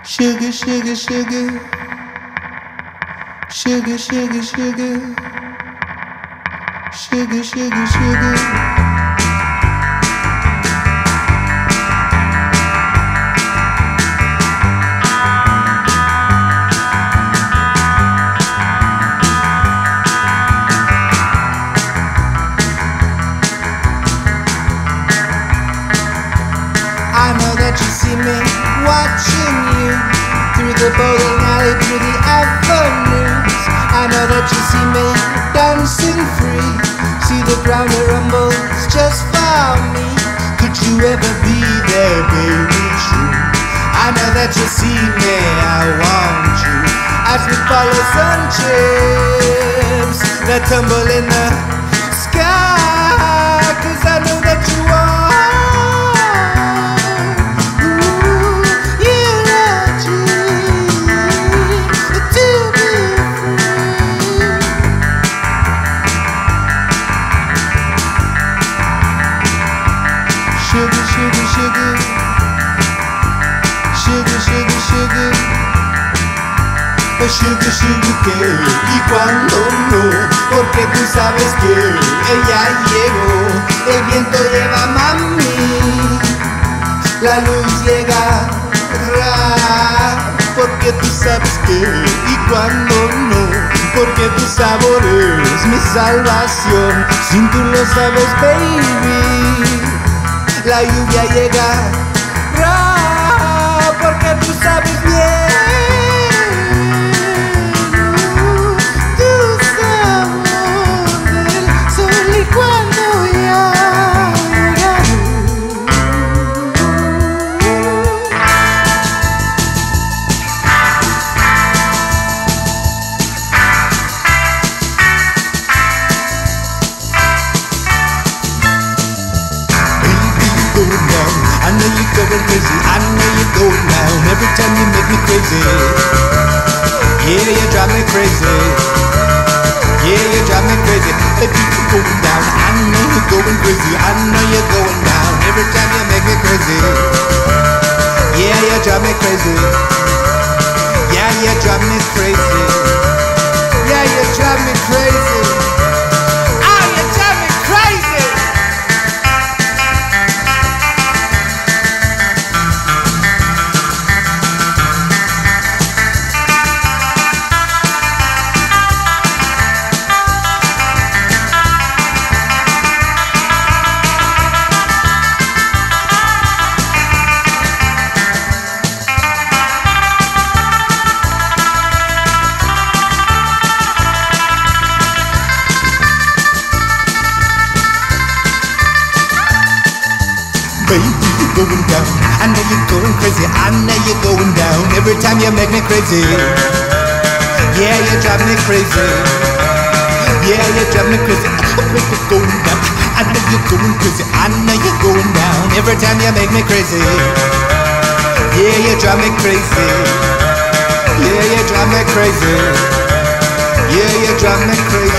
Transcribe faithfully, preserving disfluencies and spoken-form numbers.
Sugar, sugar, sugar. Sugar, sugar, sugar. Sugar, sugar, sugar. I know that you see me watching you through the bowling alley, through the avenues. I know that you see me dancing free, see the ground that rumbles just for me. Could you ever be there, baby, true? I know that you see me, I want you. As we follow sun chips that tumble in the sky, 'cause I know that you are. Sugar, sugar, sugar. Sugar, sugar, sugar. Sugar, sugar, que y cuando no, porque tú sabes que ella llegó. El viento lleva, mami, la luz llega, porque tú sabes que y cuando no, porque tu sabor es mi salvación. Sin tú lo sabes, baby, la lluvia llega, ra, porque tú sabes bien. Tu sabor del sol y cuando ya llega. I know you're going crazy, I know you're going down. Every time you make me crazy. Yeah, you drive me crazy. Yeah, you drive me crazy. Baby, you're going down. I know you're going crazy, I know you're going down. Every time you make me crazy. Yeah, you drive me crazy. Yeah, you drive me crazy. Yeah, you drive me crazy. Oh, you drive me crazy. Baby, you're going down. I know you're going crazy. I know you're going down. Every time you make me crazy. Yeah, you drive me crazy. Yeah, you drive me crazy. Baby, you're going down. I know you're going crazy. I know you're going down. Every time you make me crazy. Yeah, you drive me crazy. Yeah, you drive me crazy. Yeah, you drive me crazy.